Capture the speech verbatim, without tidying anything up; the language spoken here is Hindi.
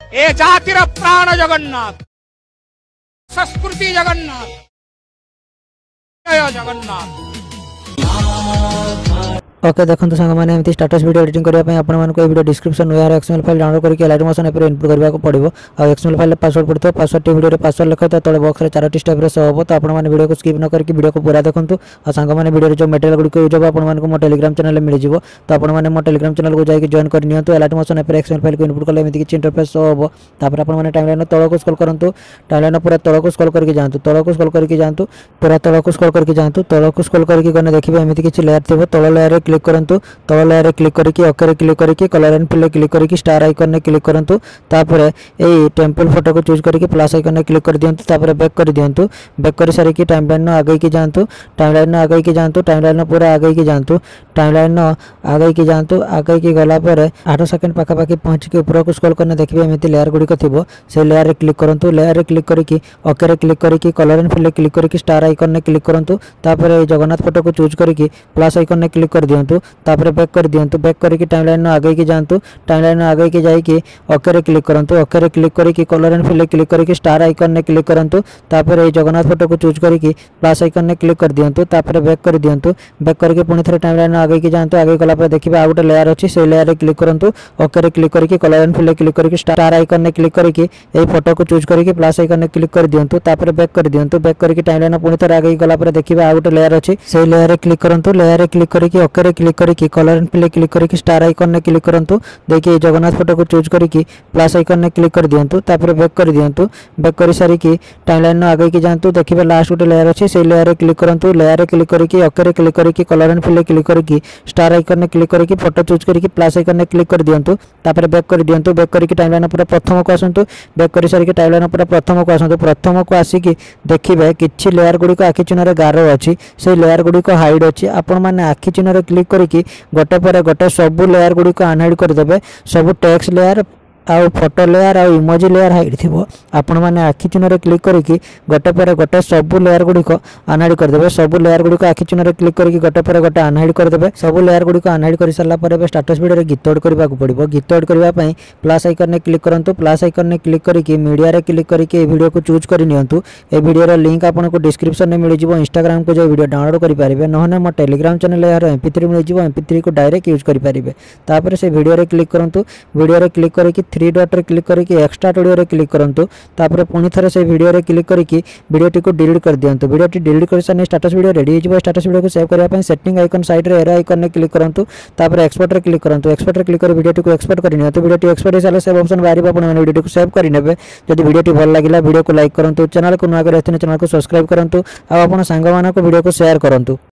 ए जातिर प्राण जगन्नाथ, संस्कृति जगन्नाथ, जय जगन्नाथ। ओके देखो सांग मैंने एमती स्टेटस वीडियो एडिटिंग करने आपको वीडियो डिस्क्रिप्शन यार एक्सएमएल फाइल डाउनलोड करके लाइट मोशन एप इनपुट करने को पड़ो। आ एक्सएमएल फाइल पासवर्ड पड़ता है, पासवर्ड वीडियो पासवर्ड लिखा तो तले बॉक्स में चारोटी स्टेप रे शो हो। तो आपने वीडियो को स्किप न करके वीडियो को पूरा देखूँ। और सांग मैंने वीडियो जो मटेरियल गुड़िक यूज हो आपको मो टेलीग्राम चैनल मिल जाए। तो आपने मो टेलीग्राम चैनल को जाकर जॉइन कर नियंतु। Light motion app XML file को इनपुट कले एमती किसी इंटरफेस शो हो। तापर आपने टाइमलाइन तल को स्क्रॉल करूँ, टाइमलाइन पूरा तल को स्क्रॉल करके जातु, तल को स्क्रॉल करके जातु, पूरा तल को स्क्रॉल करके जातु। तल को स्क्रॉल करके गने देखिए एमती किसी लेयर थी, तल लेयर क्लिक करूँ, तल लेयर क्लिक करके ओके रे क्लिक करके कलर एंड फिल क्लिक करके स्टार आइकन ने क्लिक करंतु। तापर ए टेम्पल फोटो को चूज करके प्लस आइकन ने क्लिक कर दियंतु। तापर बैक कर दियंतु, बैक कर सारी की टाइमलाइन न आगे की जानतु, टाइमलाइन न आगे की जानतु, टाइमलाइन न पूरा आगे की जानतु, टाइमलाइन न आगे की जानतु। आगे की गला पर आठ सेकंड पाखा पाखी पहुंच के ऊपर को स्क्रॉल करने देखिए एमती लेयर गुडी को थिबो। से लेयर रे क्लिक करंतु, लेयर रे क्लिक करके ओके रे क्लिक करके कलर एंड फिल क्लिक करके स्टार आइकन ने क्लिक करंतु। तापर ए जगन्नाथ फोटो को चूज करके प्लस आइकन ने क्लिक कर दियंतु। तापर बैक कर दियंतु, बैक करके टाइमलाइन आगे की जानतु, टाइमलाइन आगे की जाइए ओके रे क्लिक करंतु, ओके रे क्लिक करके कलर एंड फिल क्लिक करके स्टार आइकन ने क्लिक करंतु। तापर ए जगन्नाथ फोटो को चूज करके प्लस आइकन ने क्लिक कर दियंतु। तापर बैक कर दियंतु, बैक करके पुणी थे टाइमलाइन आगे की जानतु। आगे गला पर देखिए आ गोटे लेयर अच्छी से लेयर रे क्लिक करंतु, ओके रे क्लिक करके कलर एंड फिल क्लिक करके स्टार आइकन ने क्लिक करके ए फोटो को चूज करके प्लस आइकन ने क्लिक कर दियंतु। तापर बैक कर दियंतु, बैक करके टाइमलाइन पुणी थे आगे गला पर देखिए आ गोटे लेयर अच्छी से लेयर रे क्लिक करंतु, लेयर रे क्लिक करके ओके रे क्लिक करके कलर एंड फिल क्लिक करके स्टार आइकन ने क्लिक करंतु। देखिए जगन्नाथ फोटो को चूज करके प्लस आइकन ने क्लिक कर दियंतु। तापर बैक कर दियंतु, बैक कर सारी की टाइमलाइन आगे की जानतु। देखिए लास्ट गोटे लेयर अच्छी से लेयर रे क्लिक करंतु, लेयर रे क्लिक करके ओके रे क्लिक करके कलर एंड फिल क्लिक करके स्टार आइकन ने क्लिक करके फोटो चूज करके प्लस आइकन ने क्लिक कर दियंतु। तापर बैक कर दियंतु, बैक करके टाइमलाइन पूरा प्रथम को आसंतु, बैक कर सारी की टाइमलाइन पूरा प्रथम को आसंतु। प्रथम को आसिकी देखिए किछि लेयर गुडी को आखि चिन्ह रे गारो अछि, से लेयर गुडी को हाइड अछि। आपण माने आखि चिन्ह रे क्लिक करके गोटे पर गोटे सब लेयर गुडी को अनहाइड कर देबे। सब टेक्स्ट लेयर आउ फोटो लेयर आउ इमोजी लेयर हाइड थिबो। आपण माने आखि चिन्ह रे क्लिक करके गोटे पर गोटे सब लेयर गुडी को अनहाइड कर देबे। सब लेयर गुडी को आखि चिन्ह रे क्लिक करके गोटे पर गोटे अनहाइड कर देबे। सब लेयर गुडी को अनहाइड कर सारला पर बे स्टेटस वीडियो रे गीत ऐड करबा को पड़िबो। गीत ऐड करबा पई प्लस आइकन ने क्लिक करंतु, प्लस आइकन ने क्लिक करके मीडिया रे क्लिक करके ए वीडियो को चूज कर नियंतु। ए वीडियो रो लिंक आपन को डिस्क्रिप्शन में मिल जिवो। इंस्टाग्राम को जो वीडियो डाउनलोड करि पारिबे, नहने मो टेलीग्राम चैनल यार एम पी थ्री मिल जिवो। एम पी थ्री को डायरेक्ट यूज करि पारिबे। तापर से वीडियो रे क्लिक करंतु, वीडियो रे क्लिक करके थ्री डॉट रे क्लिक करके एक्स्ट्रा ऑडियो रे क्लिक करंतु। तापर पुणी थरे से वीडियो रे क्लिक करके वीडियोटी को डिलीट कर दियंतु। वीडियोटी डिलीट कर साने स्टेटस वीडियो रेडी हो। स्टेटस वीडियो को सेव करबा पई सेटिंग आइकन साइड रे एरो आइकन ने क्लिक करंतु। तापर एक्सपोर्ट रे क्लिक करंतु, एक्सपोर्ट रे क्लिक कर वीडियोटी को एक्सपोर्ट कर नियंतु। वीडियोटी एक्सपोर्ट हिसाब से ऑप्शन बाहर आपण माने वीडियोटी को सेव कर नेबे। जदि वीडियोटी भल लागिला वीडियो को लाइक करंतु, चैनल को नया करे चैनल को सब्सक्राइब करंतु। आ आपण संग मानको वीडियो को शेयर करंतु।